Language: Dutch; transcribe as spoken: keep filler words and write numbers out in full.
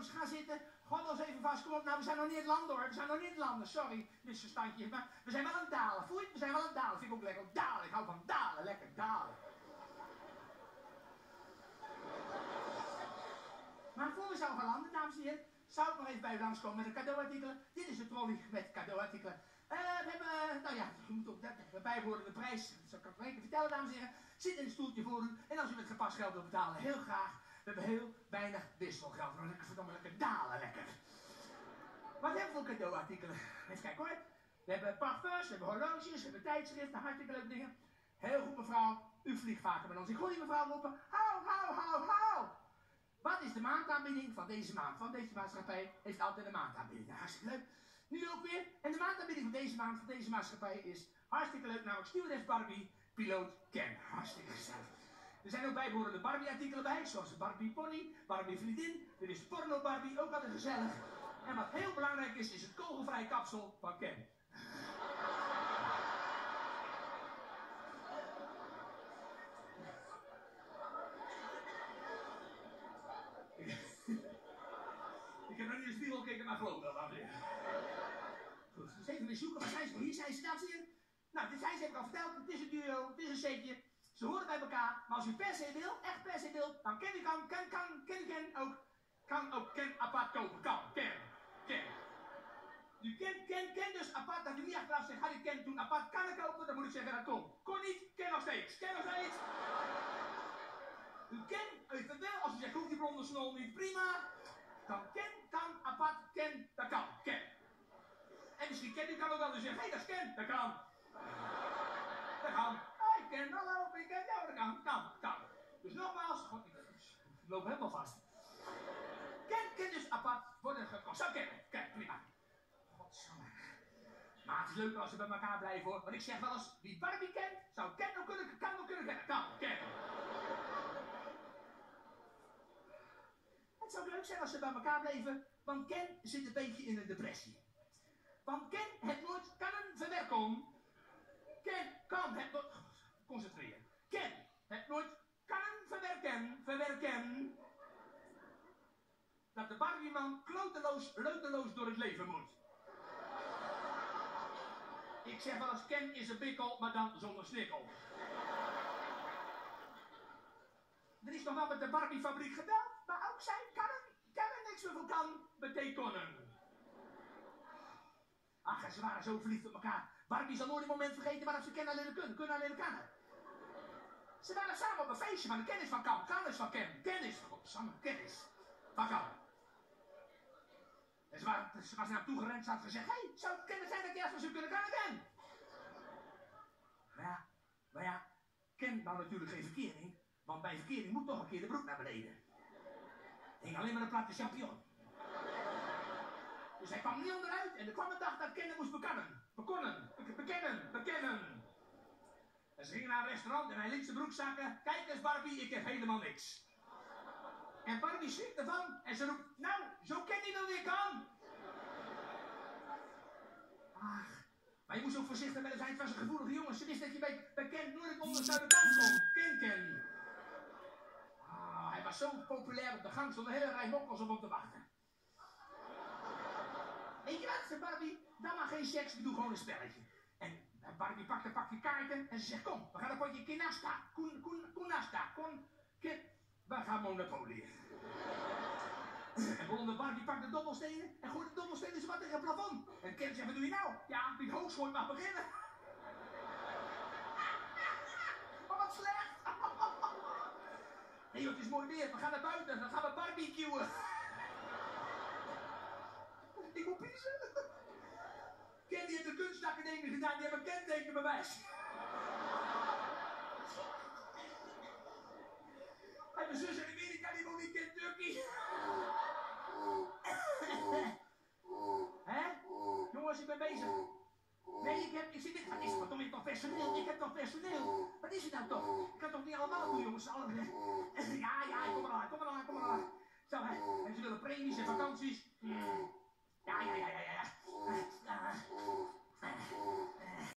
jongens, ga zitten. Gewoon eens even vast. Kom op, nou, we zijn nog niet in het land hoor. We zijn nog niet in het land. Sorry, misverstandje. Maar we zijn wel aan het dalen. Voel je het? We zijn wel aan het dalen. Vind ik ook lekker. Dalen. Ik hou van dalen. Lekker dalen. Maar voor we zouden gaan landen, dames en heren, zou ik nog even bij u langskomen met de cadeauartikelen. Dit is de trolley met cadeauartikelen. Uh, we hebben, nou ja, u moet ook de bijbehorende prijs, dat kan ik nog even vertellen, dames en heren. Zit in een stoeltje voor u en als u met gepast geld wilt betalen, heel graag. We hebben heel weinig wisselgeld. Maar lekker verdomme lekker dalen, lekker. Wat hebben we voor cadeauartikelen? Even kijken hoor. We hebben parfums, we hebben horloges, we hebben tijdschriften, hartstikke leuke dingen. Heel goed mevrouw, u vliegt vaker met ons. Ik hoor die mevrouw roepen, hou, hou, hou, hou. Wat is de maandaanbieding van deze maand? Van deze maatschappij heeft altijd een maandaanbieding. Nou, hartstikke leuk. Nu ook weer. En de maandaanbieding van deze maand, van deze maatschappij is hartstikke leuk. Namelijk stewardess Barbie, piloot Ken. Hartstikke gezellig. Er zijn ook bijbehorende Barbie artikelen bij, zoals Barbie pony, Barbie vriendin. Er is porno Barbie, ook altijd gezellig. En wat heel belangrijk is, is het kogelvrij kapsel van Ken. Ik heb nog niet in de spiegel gekeken, maar geloof wel, dames en heren. Goed, dus even weer zoeken. Waar zijn ze? Hier zijn ze, dames en heren. Nou, dit zijn ze, heb ik al verteld. Het is een duo, het is een setje. Ze horen bij elkaar. Maar als u per se wil, echt per se wil, dan ken u kan, kan, kan, ken u ken ook, kan ook Ken apart kopen. Kan, Ken, Ken. U kent Ken, Ken dus apart. Dat u niet achteraf zegt, ga die Ken toen apart kan kopen, dan moet ik zeggen dat kon. Kon niet, Ken nog steeds. Ken nog steeds. U kent eventueel, als u zegt, hoeft die blonde snol niet, prima. Dan Ken kan apart, Ken, dat kan, Ken. En misschien Ken, u kan ook wel eens zeggen, hé, hey, dat is Ken, dat kan. Dat kan. Hé, hey, Ken, hallo, ik ken jou, dat kan, kan, kan. Dus nogmaals, god, ik, ik loop helemaal vast. Ken, Ken dus apart worden gekost. Zo, Ken, Ken, prima. Godsamme. Maar het is leuker als ze bij elkaar blijven hoor. Want ik zeg wel eens, wie Barbie kent, zou Ken ook kunnen, kan ook kunnen kennen. Kan, Ken. Het zou leuk zijn als ze bij elkaar bleven, want Ken zit een beetje in een depressie. Want Ken het nooit kan verwerken. Ken kan het nooit... Concentreren. Ken het nooit kan verwerken, verwerken. Dat de Barbieman kloteloos, leuteloos door het leven moet. Ik zeg wel eens, Ken is een bikkel, maar dan zonder snikkel. Er is nog wel met de Barbiefabriek gebeld, maar ook zij kan er, kan er niks meer van kan betekenen. Ach, ze waren zo verliefd op elkaar. Barbie zal nooit een moment vergeten waarop ze Ken alleen kunnen, kunnen alleen kennen. Ze waren samen op een feestje, maar de kennis van Kan, Kan is van Ken. Kennis, godsamme, kennis van Kan. En ze waren, ze was naar hem toegerend, ze had gezegd, hé, hey, zou het kennen zijn dat je ergens zou kunnen kan Ken? Maar ja, maar ja, Ken nou natuurlijk geen verkering. Want bij verkering moet toch een keer de broek naar beneden. Hing alleen maar een platte champignon. Dus hij kwam niet onderuit en er kwam een dag dat Ken hem moest bekennen. Bekonnen, bekennen, bekennen. En ze gingen naar een restaurant en hij liet zijn broek zakken. Kijk eens Barbie, ik heb helemaal niks. En Barbie schrikt ervan en ze roept, nou, zo Ken hij wel weer kan. Ach, maar je moest ook voorzichtig met hem zijn, het was een gevoelige jongen. Ze wist dat je bij, bij Ken nooit onder de kant kon. Ken, Ken. Ah, hij was zo populair op de gang, stond een hele rij mokkels om op te wachten. Weet je wat, zei Barbie, dan maar geen seks, ik doe gewoon een spelletje. En Barbie pakt een pakje kaarten en ze zegt, kom, we gaan een potje Kinasta. Koen, koen, Koenasta, kon, kin, we gaan Monopoly. En Blonde Barbie pakt de dobbelstenen en gooit de dobbelstenen zo wat tegen het plafond. En Ken zegt, wat doe je nou? Ja, Piet Hoogschooit mag beginnen. Maar wat slecht. Nee joh, het is mooi weer, we gaan naar buiten, dan gaan we barbecuen. Ik moet piezen. Ken die heeft de kunstacademie gedaan, die heeft een kentekenbewijs. En mijn zus in Amerika, die woont in Kentucky. Hè? Jongens, ik ben bezig. Nee, ik heb, ik zit niet, wat is het, toch niet toch personeel? Ik heb toch personeel? Wat is het nou toch? Ik kan toch niet allemaal doen, jongens? Alle... Ja, ja, ik